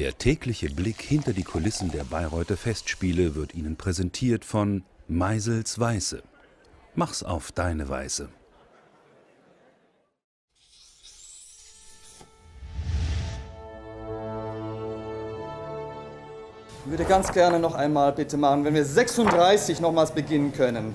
Der tägliche Blick hinter die Kulissen der Bayreuther Festspiele wird Ihnen präsentiert von Meisels Weiße. Mach's auf deine Weise. Ich würde ganz gerne noch einmal bitte machen, wenn wir 36 nochmals beginnen können.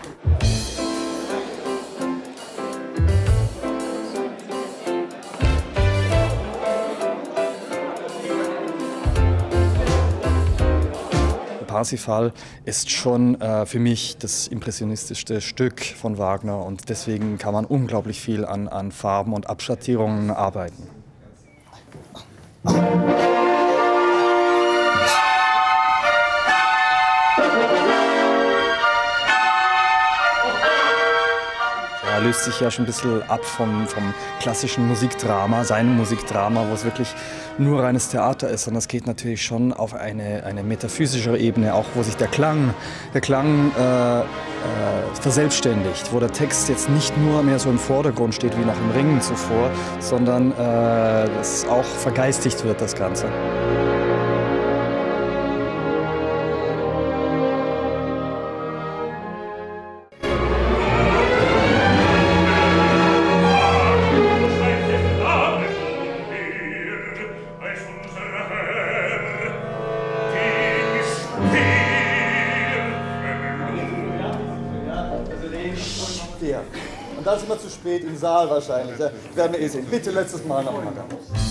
Parsifal ist schon für mich das impressionistischste Stück von Wagner und deswegen kann man unglaublich viel an Farben und Abschattierungen arbeiten. Er löst sich ja schon ein bisschen ab vom klassischen Musikdrama, seinem Musikdrama, wo es wirklich nur reines Theater ist. Und das geht natürlich schon auf eine metaphysischere Ebene, auch wo sich der Klang verselbstständigt, wo der Text jetzt nicht nur mehr so im Vordergrund steht wie noch im Ringen zuvor, sondern es auch vergeistigt wird, das Ganze. Und dann sind wir zu spät im Saal wahrscheinlich. Ja, werden wir eh sehen. Bitte letztes Mal noch mal.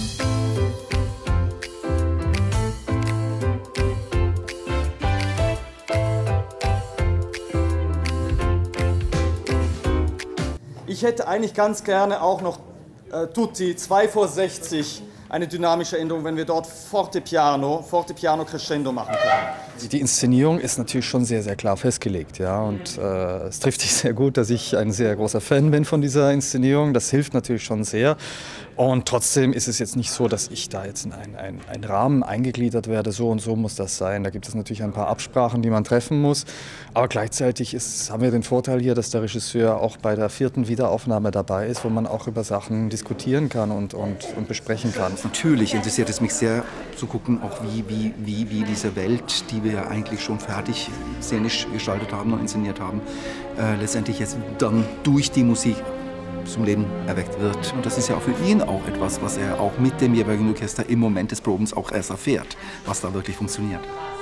Ich hätte eigentlich ganz gerne auch noch Tutti 2 vor 60, eine dynamische Änderung, wenn wir dort Forte Piano Crescendo machen können. Die Inszenierung ist natürlich schon sehr, sehr klar festgelegt. Ja? Und es trifft sich sehr gut, dass ich ein sehr großer Fan bin von dieser Inszenierung. Das hilft natürlich schon sehr. Und trotzdem ist es jetzt nicht so, dass ich da jetzt in einen Rahmen eingegliedert werde, so und so muss das sein. Da gibt es natürlich ein paar Absprachen, die man treffen muss. Aber gleichzeitig haben wir den Vorteil hier, dass der Regisseur auch bei der 4. Wiederaufnahme dabei ist, wo man auch über Sachen diskutieren kann und besprechen kann. Natürlich interessiert es mich sehr zu gucken, auch wie diese Welt, die wir ja eigentlich schon fertig szenisch gestaltet haben und inszeniert haben, letztendlich jetzt dann durch die Musik zum Leben erweckt wird. Und das ist ja auch für ihn auch etwas, was er auch mit dem jeweiligen Orchester im Moment des Probens auch erst erfährt, was da wirklich funktioniert.